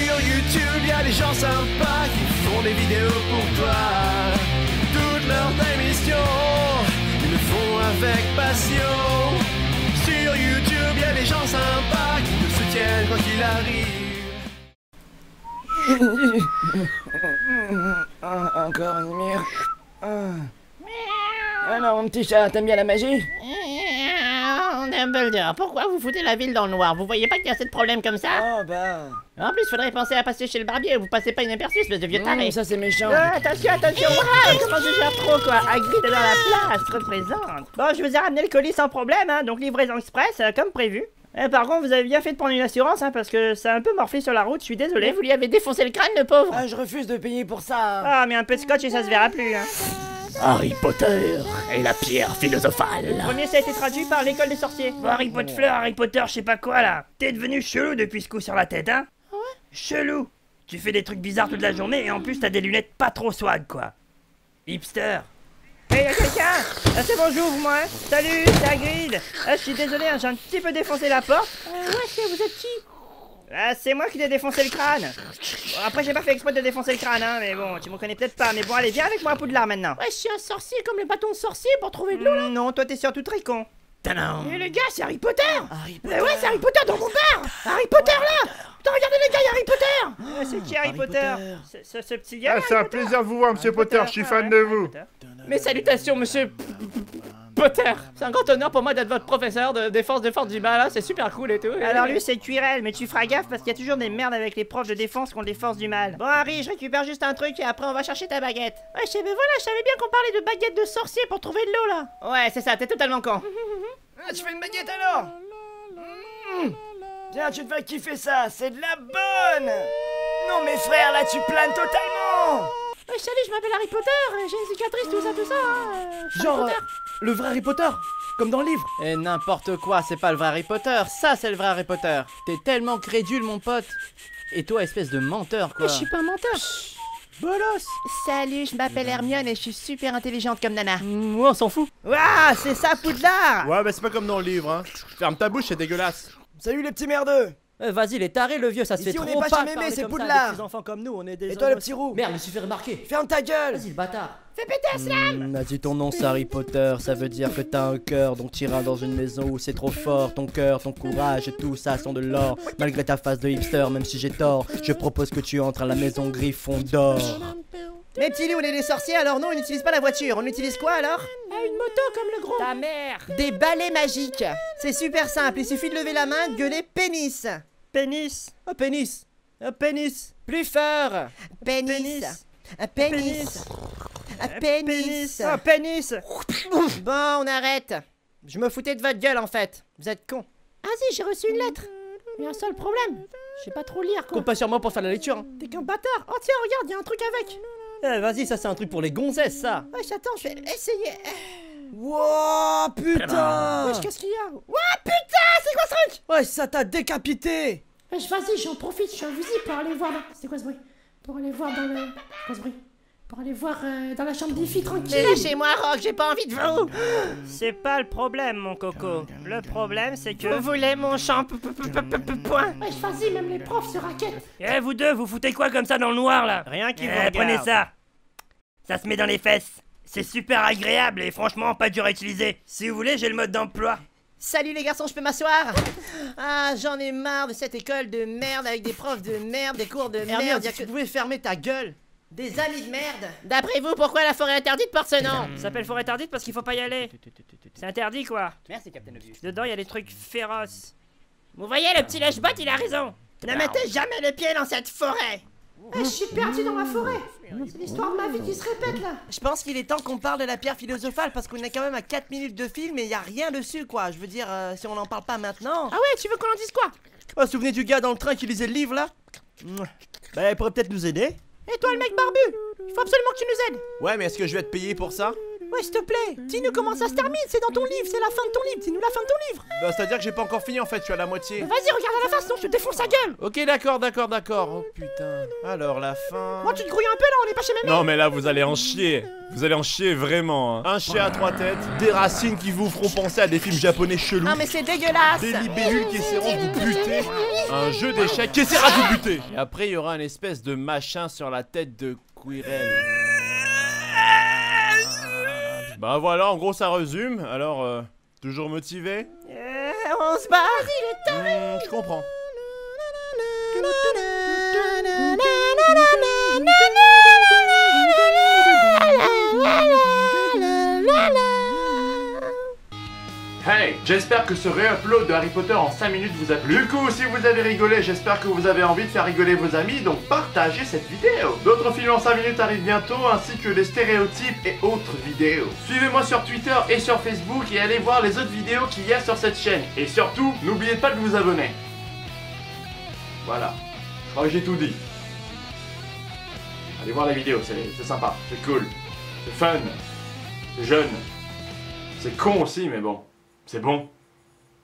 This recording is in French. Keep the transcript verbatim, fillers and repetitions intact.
Sur YouTube, y'a des gens sympas qui font des vidéos pour toi. Toutes leurs émissions, ils le font avec passion. Sur YouTube, y'a des gens sympas qui te soutiennent quoi qu'il arrive. Ah, encore une lumière. Ah. Alors, mon petit chat, t'aimes bien la magie? Dumbledore, pourquoi vous foutez la ville dans le noir? Vous voyez pas qu'il y a assez de problèmes comme ça? Oh bah... En plus, faudrait penser à passer chez le barbier, vous passez pas inaperçu, espèce de vieux taré. Mmh, ça c'est méchant. Ah, attention, attention, wow, comment je gère trop quoi. Hagrid est dans la place, représente. Bon, je vous ai ramené le colis sans problème, hein, donc livraison express, euh, comme prévu. Eh, par contre, vous avez bien fait de prendre une assurance, hein, parce que c'est un peu morflé sur la route, je suis désolé. Mais vous lui avez défoncé le crâne, le pauvre. Ah, je refuse de payer pour ça. Ah, mais un peu de scotch et ça se verra plus, hein. Harry Potter et la pierre philosophale. Le premier, ça a été traduit par l'école des sorciers. Bon, Harry Potter, fleur, Harry Potter, je sais pas quoi là. T'es devenu chelou depuis ce coup sur la tête, hein? Ah ouais? Chelou. Tu fais des trucs bizarres toute la journée et en plus t'as des lunettes pas trop swag, quoi. Hipster. Hey, y'a quelqu'un? Ah, c'est bon, j'ouvre moi. Hein. Salut, c'est Hagrid. Ah, je suis désolé, hein, j'ai un petit peu défoncé la porte. Euh, ouais, c'est, vous êtes qui? Ah, c'est moi qui t'ai défoncé le crâne. Bon, après, j'ai pas fait exprès de défoncer le crâne, hein, mais bon, tu me connais peut-être pas. Mais bon, allez, viens avec moi à Poudlard maintenant. Ouais, je suis un sorcier comme le bâton de sorcier pour trouver de l'eau là. Non, toi t'es surtout très con. Tadam. Mais le gars, c'est Harry Potter. Harry Mais ouais, c'est Harry Potter dans mon bar. Harry Potter là. Putain, regardez le gars, il y a Harry Potter. Ah, c'est qui Harry, Harry Potter, Potter. C'est- Ce ce petit gars. Ah, c'est un Harry Potter. plaisir de vous voir, monsieur Harry Potter, je suis fan de Harry vous. Potter. Mes salutations, monsieur P- P- Potter. C'est un grand honneur pour moi d'être votre professeur de défense de force du mal, hein. C'est super cool et tout. Alors lui c'est Quirrell, mais tu feras gaffe parce qu'il y a toujours des merdes avec les profs de défense contre les forces du mal. Bon Harry, je récupère juste un truc et après on va chercher ta baguette. Ouais, je sais, mais voilà, je savais bien qu'on parlait de baguette de sorcier pour trouver de l'eau là. Ouais, c'est ça, t'es totalement con. Ah, tu fais une baguette alors? Mmh. Tiens, tu devrais kiffer ça, c'est de la bonne. Non mais frère, là tu planes totalement. Ouais, salut, je m'appelle Harry Potter, j'ai une cicatrice, tout ça, tout ça. Hein. Je suis Genre, Harry Potter. euh, le vrai Harry Potter, comme dans le livre. Et n'importe quoi, c'est pas le vrai Harry Potter, ça c'est le vrai Harry Potter. T'es tellement crédule, mon pote. Et toi, espèce de menteur, quoi. Je suis pas un menteur. Bolos. Salut, je m'appelle Hermione et je suis super intelligente comme Nana. Moi, on s'en fout. Waouh, c'est ça Poudlard. Ouais, bah c'est pas comme dans le livre, hein. Ferme ta bouche, c'est dégueulasse. Salut les petits merdeux. Euh, Vas-y, les tarés, le vieux, ça se Ici, fait on trop n'est pas pas chez de Mémé, parler c'est comme ça à Poudlard. des petits enfants comme nous, on est des Et toi le petit roux? Merde, je me suis fait remarquer. Ferme ta gueule. Vas-y, le bâtard. Fais péter un slam. Mmh, Vas-y, ton nom c'est Harry Potter, ça veut dire que t'as un cœur, donc t'iras dans une maison où c'est trop fort. Ton cœur, ton courage et tout ça sont de l'or. Malgré ta face de hipster, même si j'ai tort, je propose que tu entres à la maison Gryffondor. Les petits loups, on est des sorciers, alors non, on n'utilise pas la voiture. On utilise quoi alors? Une moto comme le gros. Ta mère. Des balais magiques. C'est super simple, il suffit de lever la main, de gueuler pénis. Pénis. Oh, pénis. Oh, pénis. Plus fort. Pénis. Un pénis. Un pénis. Oh, pénis. Bon, on arrête. Je me foutais de votre gueule en fait. Vous êtes con. Ah si, j'ai reçu une lettre. Il y a un seul problème. Je sais pas trop lire quoi. Compte pas sur moi pour faire la lecture. Hein. T'es qu'un bâtard. Oh tiens, regarde, il y a un truc avec. Eh, vas-y, ça c'est un truc pour les gonzesses, ça. Wesh, attends, je vais essayer. Wow, putain. Wesh, qu'est-ce qu'il y a? Ouah, putain, c'est quoi ce truc? Ouais, ça t'a décapité. Wesh, vas-y, j'en profite, je suis invisible pour aller voir là. C'est quoi ce bruit? Pour aller voir dans le... C'est quoi ce bruit? Pour aller voir euh, dans la chambre des filles tranquille. Lâchez-moi, Rock, j'ai pas envie de vous. C'est pas le problème, mon coco. Le problème, c'est que... Vous voulez mon champ point. Wesh, vas-y, même les profs se raquettent. Eh, vous deux, vous foutez quoi comme ça dans le noir là? Rien qui vous Eh, regarde. prenez ça. Ça se met dans les fesses. C'est super agréable et franchement pas dur à utiliser. Si vous voulez, j'ai le mode d'emploi. Salut les garçons, je peux m'asseoir? Ah, j'en ai marre de cette école de merde avec des profs de merde, des cours de Hermione, merde. si y a tu que... pouvais fermer ta gueule. Des amis de merde. D'après vous, pourquoi la forêt interdite porte ce nom? Ça s'appelle forêt interdite parce qu'il faut pas y aller. C'est interdit quoi. Merci, Captain Obvious. Dedans, il y a des trucs féroces. Vous voyez, le petit lèche-bot, il a raison. Ne mettez jamais le pied dans cette forêt. je suis perdu dans la forêt. C'est l'histoire de ma vie qui se répète là. Je pense qu'il est temps qu'on parle de la pierre philosophale parce qu'on est quand même à quatre minutes de film et y a rien dessus quoi. Je veux dire, euh, si on en parle pas maintenant. Ah ouais, tu veux qu'on en dise quoi? Oh, souvenez du gars dans le train qui lisait le livre là? Bah, il pourrait peut-être nous aider. Et toi, le mec barbu, il faut absolument que tu nous aides. Ouais, mais est-ce que je vais être payé pour ça? Ouais, s'il te plaît, dis-nous comment ça se termine, c'est dans ton livre, c'est la fin de ton livre, dis-nous la fin de ton livre. Bah, c'est-à-dire que j'ai pas encore fini en fait, je suis à la moitié. Vas-y, regarde à la face, sinon je te défonce la gueule. Ok, d'accord, d'accord, d'accord. Oh putain. Alors, la fin. Moi, tu te grouilles un peu là, on est pas chez mémé. Non, mais là, vous allez en chier. Vous allez en chier vraiment. Hein. Un chien à trois têtes, des racines qui vous feront penser à des films japonais chelous. Ah, mais c'est dégueulasse. Des libellules qui essaieront de vous buter. Un jeu d'échecs qui essaiera de vous buter. Et après, il y aura une espèce de machin sur la tête de Quirrell. Bah voilà, en gros, ça résume. Alors, euh, toujours motivé? Euh, on se barre, il est tard. Mmh, je comprends. Hey, j'espère que ce réupload de Harry Potter en cinq minutes vous a plu. Du coup, si vous avez rigolé, j'espère que vous avez envie de faire rigoler vos amis, donc partagez cette vidéo. D'autres films en cinq minutes arrivent bientôt, ainsi que les stéréotypes et autres vidéos. Suivez-moi sur Twitter et sur Facebook et allez voir les autres vidéos qu'il y a sur cette chaîne. Et surtout, n'oubliez pas de vous abonner. Voilà, je crois que j'ai tout dit. Allez voir les vidéos, c'est sympa, c'est cool, c'est fun, c'est jeune, c'est con aussi, mais bon. C'est bon.